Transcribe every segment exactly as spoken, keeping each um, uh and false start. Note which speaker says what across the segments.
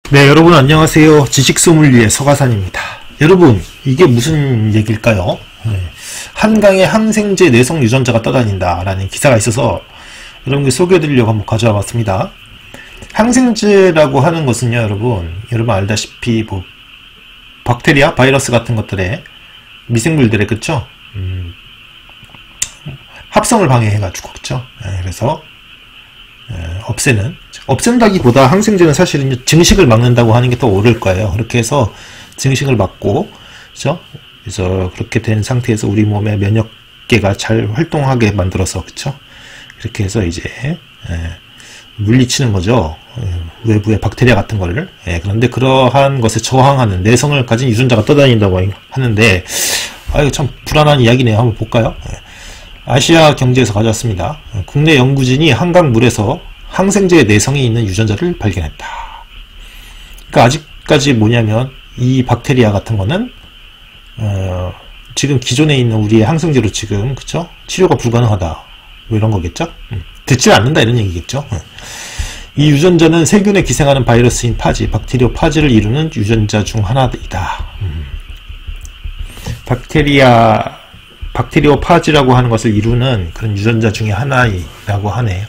Speaker 1: 네, 여러분 안녕하세요. 지식소믈리에 서가산입니다. 여러분, 이게 무슨 얘기일까요? 네, 한강에 항생제 내성 유전자가 떠다닌다 라는 기사가 있어서 여러분께 소개해드리려고 한번 가져와 봤습니다. 항생제라고 하는 것은요, 여러분 여러분 알다시피 뭐 박테리아, 바이러스 같은 것들의 미생물들의 그쵸? 음, 합성을 방해해가지고 그쵸? 네, 그래서 에, 없애는 없앤다기보다 항생제는 사실은 증식을 막는다고 하는 게 더 옳을 거예요. 그렇게 해서 증식을 막고, 그죠? 그래서 그렇게 된 상태에서 우리 몸의 면역계가 잘 활동하게 만들어서, 그쵸? 이렇게 해서 이제 에, 물리치는 거죠. 외부의 박테리아 같은 거를. 예, 그런데 그러한 것에 저항하는 내성을 가진 유전자가 떠다닌다고 하는데, 아, 이거 참 불안한 이야기네요. 한번 볼까요? 예. 아시아 경제에서 가져왔습니다. 국내 연구진이 한강 물에서 항생제의 내성이 있는 유전자를 발견했다. 그러니까 아직까지 뭐냐면 이 박테리아 같은 거는 어, 지금 기존에 있는 우리의 항생제로 지금 그쵸? 치료가 불가능하다. 뭐 이런 거겠죠? 음, 듣지 않는다 이런 얘기겠죠? 음. 이 유전자는 세균에 기생하는 바이러스인 파지, 박테리오 파지를 이루는 유전자 중 하나이다. 음. 박테리아, 박테리오 파지라고 하는 것을 이루는 그런 유전자 중에 하나이라고 하네요.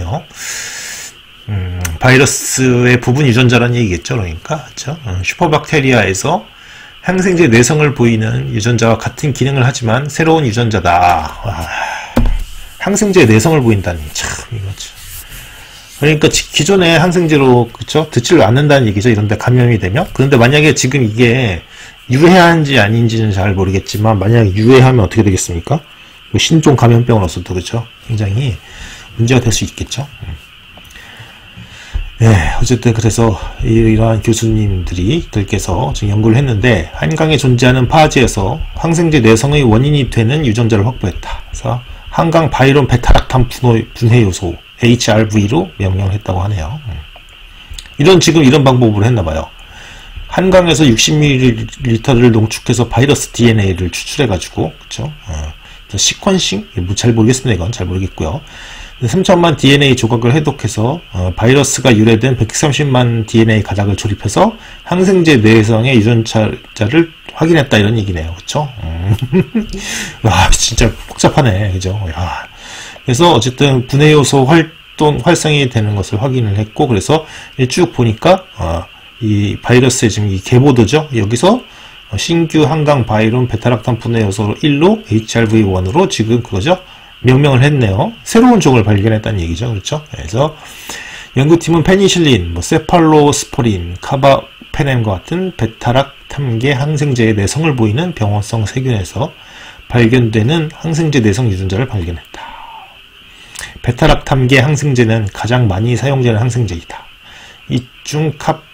Speaker 1: 음, 바이러스의 부분 유전자라는 얘기겠죠. 그러니까 그렇죠? 음, 슈퍼박테리아에서 항생제 내성을 보이는 유전자와 같은 기능을 하지만 새로운 유전자다. 와, 항생제 내성을 보인다니 참 이거죠. 그러니까 기존의 항생제로 그쵸? 듣지를 않는다는 얘기죠. 이런데 감염이 되면. 그런데 만약에 지금 이게 유해한지 아닌지는 잘 모르겠지만 만약에 유해하면 어떻게 되겠습니까? 뭐 신종 감염병으로서도 그렇죠. 굉장히 문제가 될 수 있겠죠. 네, 어쨌든 그래서 이러한 교수님들이 들께서 지금 연구를 했는데 한강에 존재하는 파지에서 항생제 내성의 원인이 되는 유전자를 확보했다. 그래서 한강 바이론 베타락탐 분해 요소 에이치알브이로 명명을 했다고 하네요. 이런 지금 이런 방법으로 했나봐요. 한강에서 육십 밀리리터를 농축해서 바이러스 디엔에이를 추출해가지고 그쵸? 어, 시퀀싱? 뭐 잘 모르겠습니다. 이건 잘 모르겠고요. 삼천만 디엔에이 조각을 해독해서 어, 바이러스가 유래된 백삼십만 디엔에이 가닥을 조립해서 항생제 내성의 유전자를 확인했다 이런 얘기네요. 그쵸? 음. 와 진짜 복잡하네. 그죠? 야. 그래서 어쨌든 분해 요소 활동 활성이 되는 것을 확인을 했고 그래서 쭉 보니까 어, 이 바이러스의 지금 이 계보도죠. 여기서 신규 한강 바이론 베타락탐 분해 요소 일로 에이치알브이 원으로 지금 그거죠. 명명을 했네요. 새로운 종을 발견했다는 얘기죠. 그렇죠? 그래서 연구팀은 페니실린, 뭐 세팔로스포린, 카바페넴과 같은 베타락탐계 항생제의 내성을 보이는 병원성 세균에서 발견되는 항생제 내성 유전자를 발견했다. 베타락탐계 항생제는 가장 많이 사용되는 항생제이다. 이 중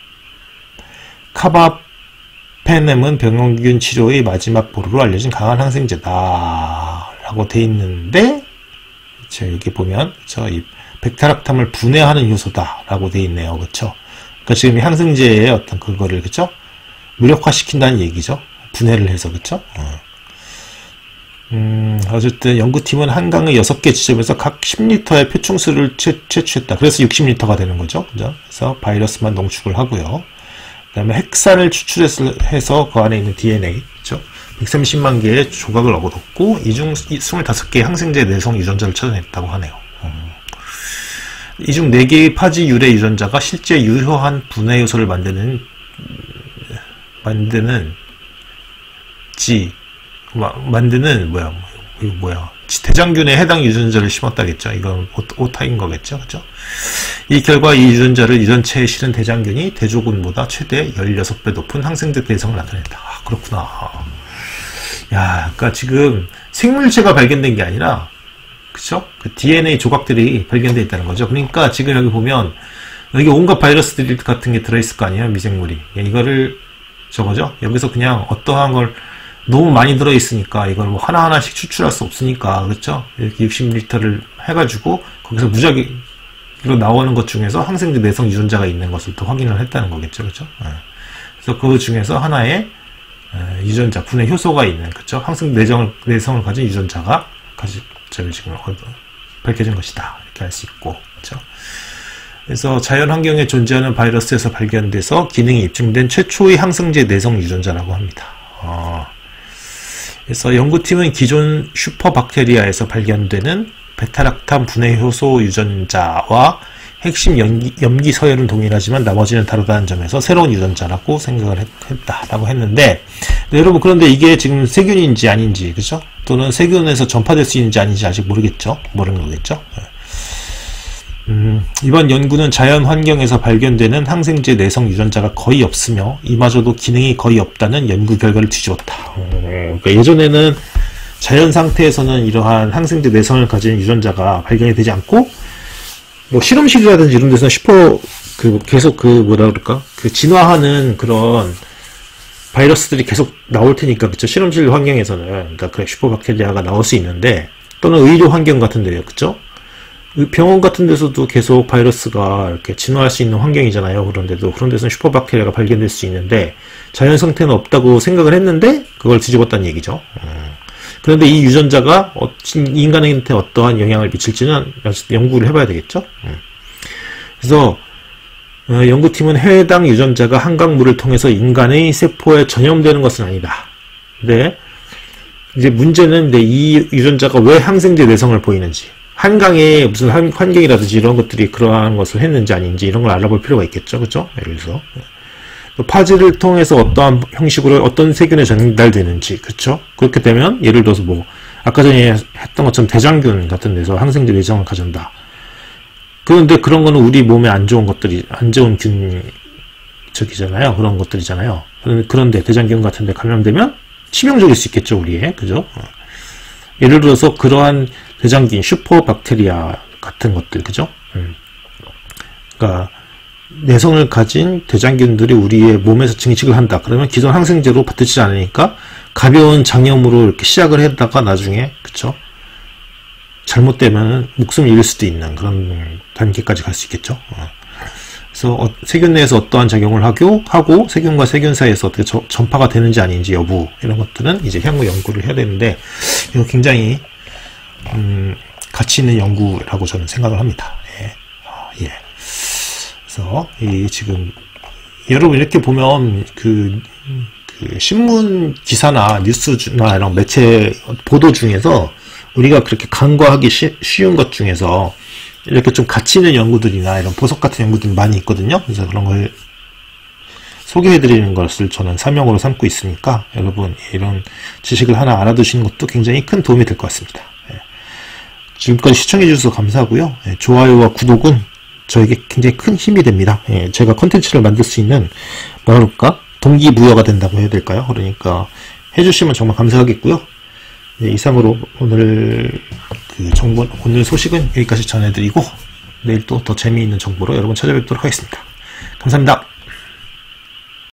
Speaker 1: 카바페넴은 병원균 치료의 마지막 보루로 알려진 강한 항생제다. 라고 돼 있는데, 자, 여기 보면, 저, 이, 베타락탐을 분해하는 요소다. 라고 돼 있네요. 그쵸? 그러니까 지금 이 항생제의 어떤 그거를, 그쵸? 무력화시킨다는 얘기죠. 분해를 해서, 그쵸? 어. 음, 어쨌든 연구팀은 한강의 여섯 개 지점에서 각 십 리터의 표충수를 채, 채취했다. 그래서 육십 리터가 되는 거죠. 그죠? 그래서 바이러스만 농축을 하고요. 그 다음에 핵산을 추출해서 그 안에 있는 디엔에이, 그쵸? 백삼십만 개의 조각을 얻었고 이 중 이십오 개의 항생제 내성 유전자를 찾아냈다고 하네요. 음. 이 중 네 개의 파지 유래 유전자가 실제 유효한 분해 요소를 만드는 만드는 지 마, 만드는 뭐야 이거 뭐야 대장균에 해당 유전자를 심었다겠죠. 이건 오타인 거겠죠. 그죠? 이 결과 이 유전자를 유전체에 실은 대장균이 대조군보다 최대 십육 배 높은 항생제 내성을 나타냈다. 아, 그렇구나. 야, 그러니까 지금 생물체가 발견된 게 아니라, 그쵸? 그 디엔에이 조각들이 발견되어 있다는 거죠. 그러니까 지금 여기 보면, 여기 온갖 바이러스들 같은 게 들어있을 거 아니에요, 미생물이. 이거를, 저거죠? 여기서 그냥 어떠한 걸 너무 많이 들어있으니까, 이걸 뭐 하나하나씩 추출할 수 없으니까, 그쵸? 이렇게 육십 리터를 해가지고, 거기서 무작위로 나오는 것 중에서 항생제 내성 유전자가 있는 것을 또 확인을 했다는 거겠죠, 그쵸? 그래서 그 중에서 하나의 유전자, 분해 효소가 있는, 그쵸? 항생 내성을, 내성을 가진 유전자가 가지, 지금 밝혀진 것이다. 이렇게 할 수 있고, 그쵸? 그래서 자연 환경에 존재하는 바이러스에서 발견돼서 기능이 입증된 최초의 항생제 내성 유전자라고 합니다. 어. 그래서 연구팀은 기존 슈퍼박테리아에서 발견되는 베타락탐 분해 효소 유전자와 핵심 염기, 염기 서열은 동일하지만 나머지는 다르다는 점에서 새로운 유전자라고 생각을 했, 했다라고 했는데, 네, 여러분, 그런데 이게 지금 세균인지 아닌지, 그죠? 또는 세균에서 전파될 수 있는지 아닌지 아직 모르겠죠? 모르는 거겠죠? 음, 이번 연구는 자연 환경에서 발견되는 항생제 내성 유전자가 거의 없으며 이마저도 기능이 거의 없다는 연구 결과를 뒤집었다. 어, 그러니까 예전에는 자연 상태에서는 이러한 항생제 내성을 가진 유전자가 발견이 되지 않고, 뭐 실험실이라든지 이런 데서 슈퍼 그 계속 그 뭐라 그럴까 그 진화하는 그런 바이러스들이 계속 나올 테니까, 그쵸? 실험실 환경에서는 그러니까 그 슈퍼박테리아가 나올 수 있는데, 또는 의료 환경 같은 데요, 그쵸? 병원 같은 데서도 계속 바이러스가 이렇게 진화할 수 있는 환경이잖아요. 그런데도 그런 데서는 슈퍼박테리아가 발견될 수 있는데 자연 상태는 없다고 생각을 했는데 그걸 뒤집었다는 얘기죠. 음. 그런데 이 유전자가 인간한테 어떠한 영향을 미칠지는 연구를 해봐야 되겠죠. 음. 그래서 어, 연구팀은 해당 유전자가 한강물을 통해서 인간의 세포에 전염되는 것은 아니다. 근데 이제 문제는 근데 이 유전자가 왜 항생제 내성을 보이는지, 한강에 무슨 환경이라든지 이런 것들이 그러한 것을 했는지 아닌지 이런 걸 알아볼 필요가 있겠죠. 그죠? 예를 들어서 파지를 통해서 어떠한 형식으로 어떤 세균에 전달되는지, 그쵸? 그렇게 되면 예를 들어서 뭐 아까 전에 했던 것처럼 대장균 같은 데서 항생제 내성을 가진다. 그런데 그런 거는 우리 몸에 안 좋은 것들이, 안 좋은 균 저기잖아요. 그런 것들이잖아요. 그런데 대장균 같은 데 감염되면 치명적일 수 있겠죠, 우리에. 그죠? 예를 들어서 그러한 대장균, 슈퍼박테리아 같은 것들, 그죠? 음. 그러니까 내성을 가진 대장균들이 우리의 몸에서 증식을 한다. 그러면 기존 항생제로 받치지 않으니까 가벼운 장염으로 이렇게 시작을 했다가 나중에, 그쵸? 잘못되면 목숨을 잃을 수도 있는 그런 단계까지 갈 수 있겠죠. 어. 그래서 어, 세균 내에서 어떠한 작용을 하고, 하고 세균과 세균 사이에서 어떻게 저, 전파가 되는지 아닌지 여부, 이런 것들은 이제 향후 연구를 해야 되는데, 이거 굉장히 음, 가치 있는 연구라고 저는 생각을 합니다. 예. 어, 예. 그래서 이 지금 여러분 이렇게 보면 그, 그 신문 기사나 뉴스나 이런 매체 보도 중에서 우리가 그렇게 간과하기 쉬, 쉬운 것 중에서 이렇게 좀 가치 있는 연구들이나 이런 보석 같은 연구들이 많이 있거든요. 그래서 그런 걸 소개해드리는 것을 저는 사명으로 삼고 있으니까 여러분 이런 지식을 하나 알아두시는 것도 굉장히 큰 도움이 될 것 같습니다. 예. 지금까지 시청해주셔서 감사하고요. 예, 좋아요와 구독은 저에게 굉장히 큰 힘이 됩니다. 예, 제가 컨텐츠를 만들 수 있는 뭐라 그럴까? 동기부여가 된다고 해야 될까요? 그러니까 해주시면 정말 감사하겠고요. 예, 이상으로 오늘 그 정보, 오늘 소식은 여기까지 전해드리고 내일 또 더 재미있는 정보로 여러분 찾아뵙도록 하겠습니다. 감사합니다.